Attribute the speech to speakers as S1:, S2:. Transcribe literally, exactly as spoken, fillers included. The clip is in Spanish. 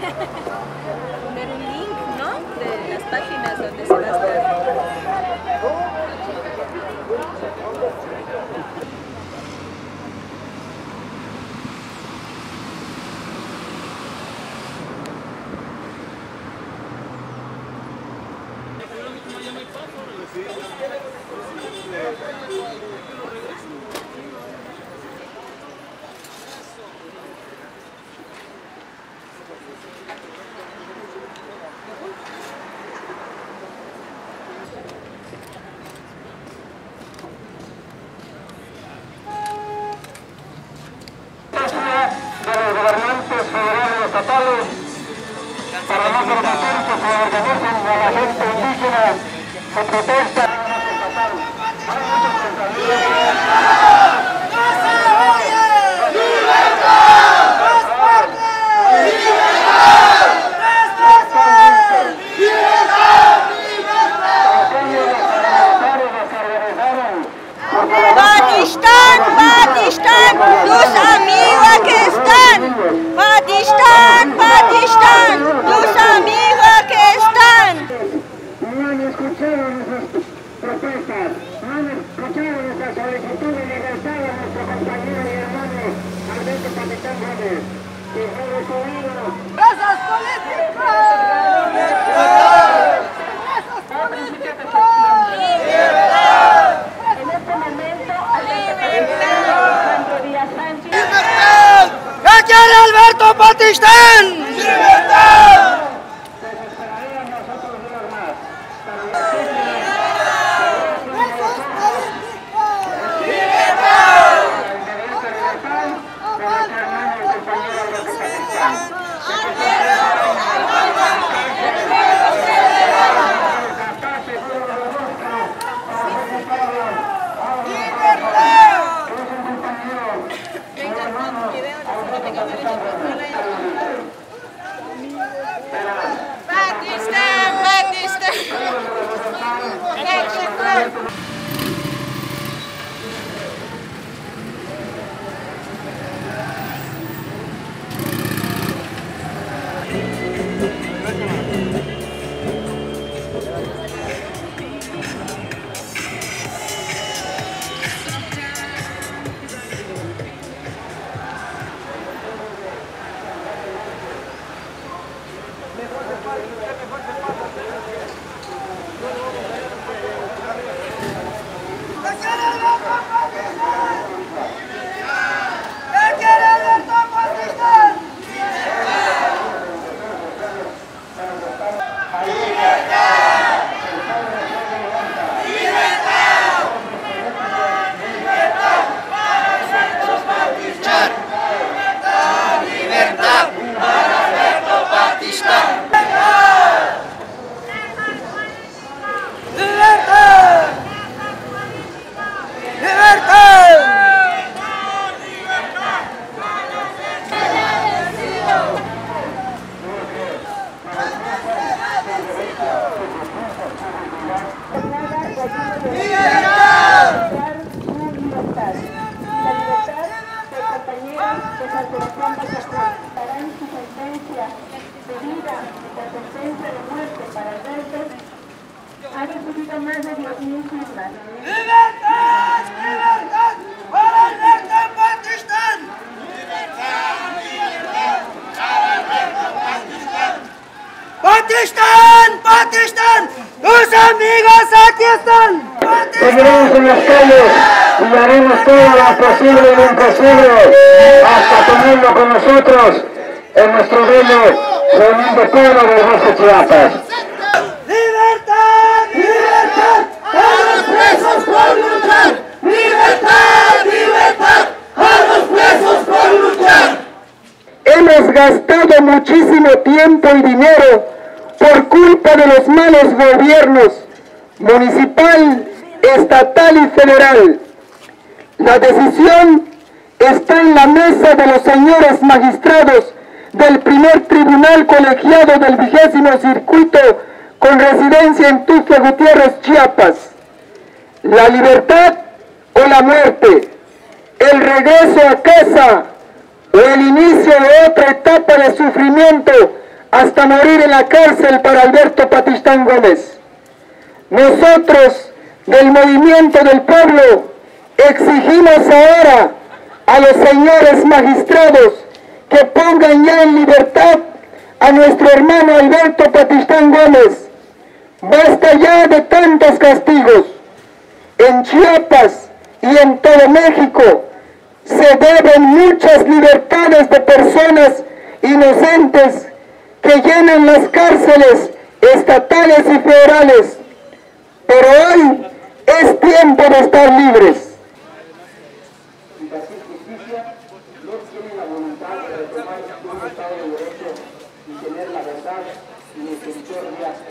S1: poner un link, ¿no? De las páginas donde se las puede.
S2: De los gobernantes federales estatales para no permitir que se organicen a la gente indígena que protesta. Hay muchos pensamientos.
S3: Pakistan, Pakistan, tus amigos que están. Pakistan, Pakistan, tus amigos que están.
S2: No han escuchado nuestras propuestas, no han escuchado nuestra solicitud de libertad a nuestro compañero y hermano Alberto Capitán Gómez, que fue recibido.
S3: ¡Presos políticos! ¡Presos políticos! ¡Libertad!
S1: En este momento, Alberto Díaz Sánchez.
S3: ¡Libertad! ¿Qué quiere Alberto Pakistán? ¡Libertad!
S2: Desesperarían nosotros días más.
S3: ¡Presos políticos! ¡Libertad! Pakistan, Pakistan. Pakistan.
S1: Darán su sentencia de vida o sentencia de muerte para Alberto. Ha recibido más de diez mil firmas.
S3: ¡Libertad! ¡Libertad! ¡Para Alberto Pakistán! ¡Libertad! ¡Libertad! ¡Para Alberto Pakistán! ¡Pakistán! ¡Pakistán! ¡Tus amigos aquí están!
S2: Seguiremos en las calles y haremos todo lo posible y lo imposible hasta tenerlo con nosotros en nuestro bello reunión de pueblo del Bosque Chiapas.
S3: ¡Libertad! ¡Libertad! ¡A los presos por luchar! ¡Libertad! ¡Libertad! ¡A los presos por luchar!
S2: Hemos gastado muchísimo tiempo y dinero por culpa de los malos gobiernos municipal, estatal y federal. La decisión está en la mesa de los señores magistrados del primer tribunal colegiado del vigésimo circuito con residencia en Tuxtla Gutiérrez, Chiapas. La libertad o la muerte, el regreso a casa o el inicio de otra etapa de sufrimiento hasta morir en la cárcel para Alberto Patistán Gómez. Nosotros, del Movimiento del Pueblo, exigimos ahora a los señores magistrados que pongan ya en libertad a nuestro hermano Alberto Patistán Gómez. Basta ya de tantos castigos. En Chiapas y en todo México se deben muchas libertades de personas inocentes que llenan las cárceles estatales y federales. Pero hoy es tiempo de estar libres. No tiene la voluntad de retomar un Estado de Derecho y tener la verdad y misericordia